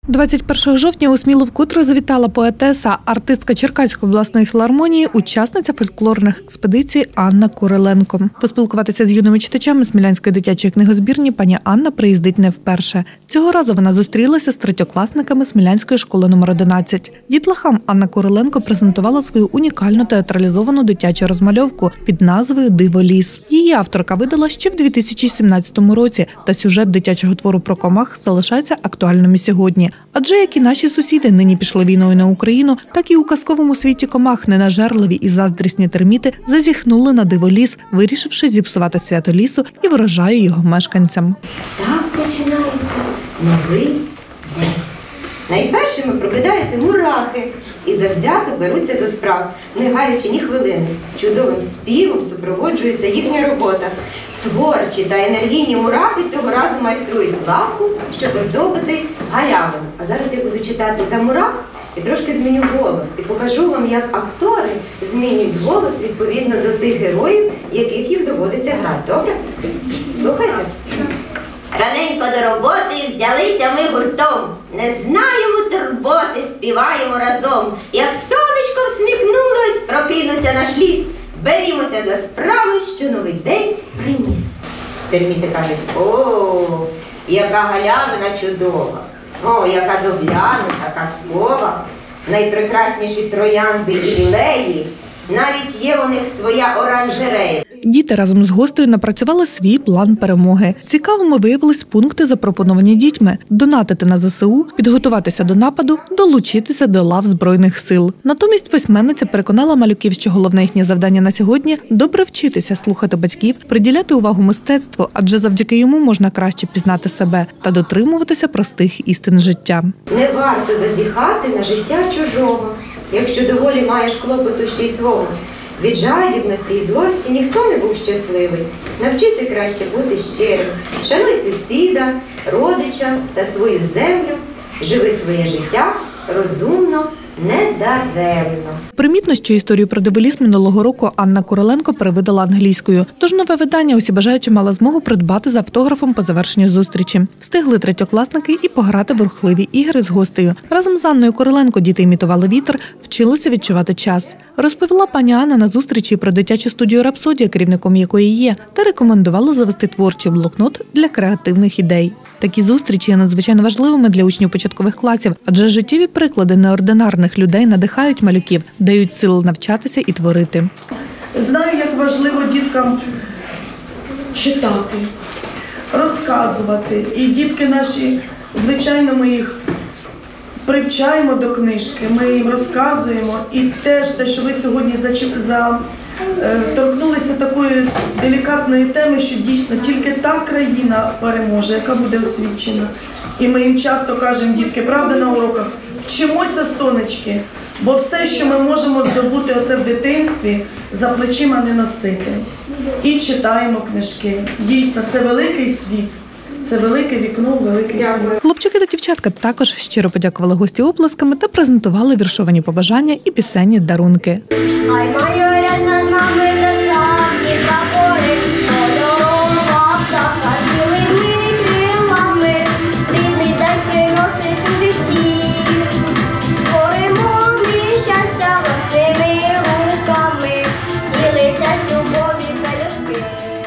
21 жовтня у Смілу вкотре завітала поетеса, артистка Черкаської обласної філармонії, учасниця фольклорних експедицій Анна Куриленко. Поспілкуватися з юними читачами Смілянської дитячої книгозбірні пані Анна приїздить не вперше. Цього разу вона зустрілася з третьокласниками Смілянської школи номер 11. Дітлахам Анна Куриленко презентувала свою унікальну театралізовану дитячу розмальовку під назвою «Диво ліс». Її авторка видала ще в 2017 році, та сюжет дитячого твору про комах залишається актуальним і сьогодні. Адже як і наші сусіди нині пішли війною на Україну, так і у казковому світі комах ненажерливі і заздрісні терміти зазіхнули на диволіс, вирішивши зіпсувати свято лісу і врожаю його мешканцям. Так починається новий день. Найпершими прокидаються мурахи і завзято беруться до справ, не гаючи ні хвилини. Чудовим співом супроводжується їхня робота. Творчі та енергійні мурахи цього разу майструють лавку, щоб оздобити галявину. А зараз я буду читати за мурах і трошки зміню голос. І покажу вам, як актори змінюють голос відповідно до тих героїв, яких їм доводиться грати. Добре? Слухайте. Раненько до роботи взялися ми гуртом. Не знаємо турботи, співаємо разом. Як сонечко всміхнулось, прокинувся наш ліс. Берімося за справи, що новий день приніс. Терміти кажуть: о, яка галявина чудова, о, яка доглянута, казкова. Найпрекрасніші троянди і лілеї, навіть є у них своя оранжерея. Діти разом з гостею напрацювали свій план перемоги. Цікавими виявились пункти, запропоновані дітьми – донатити на ЗСУ, підготуватися до нападу, долучитися до лав Збройних сил. Натомість письменниця переконала малюків, що головне їхнє завдання на сьогодні – добре вчитися слухати батьків, приділяти увагу мистецтву, адже завдяки йому можна краще пізнати себе та дотримуватися простих істин життя. Не варто зазіхати на життя чужого, якщо доволі маєш клопоту ще й свого. Від жадібності і злості ніхто не був щасливий. Навчися краще бути щирим. Шануй сусіда, родича та свою землю. Живи своє життя розумно, недаремно. Примітно, що історію про диволіс минулого року Анна Куриленко перевидала англійською. Тож нове видання усі бажаючі мали змогу придбати з автографом по завершенню зустрічі. Встигли третьокласники і пограти в рухливі ігри з гостею. Разом з Анною Куриленко діти імітували вітер, вчилися відчувати час. Розповіла пані Анна на зустрічі про дитячу студію «Рапсодія», керівником якої є, та рекомендувала завести творчий блокнот для креативних ідей. Такі зустрічі є надзвичайно важливими для учнів початкових класів, адже життєві приклади неординарних людей надихають малюків, дають сил навчатися і творити. Знаю, як важливо діткам читати, розказувати. І дітки наші, звичайно, ми їх привчаємо до книжки, ми їм розказуємо. І теж те, що ви сьогодні торкнулися такої делікатної теми, що дійсно тільки та країна переможе, яка буде освічена. І ми їм часто кажемо, дітки, правда, на уроках, вчимося, сонечки, бо все, що ми можемо здобути оце в дитинстві, за плечима не носити. І читаємо книжки. Дійсно, це великий світ. Це велике вікно, великий світ. Хлопчики та дівчатка також щиро подякували гості оплесками та презентували віршовані побажання і пісенні дарунки. Ой, майорять над нами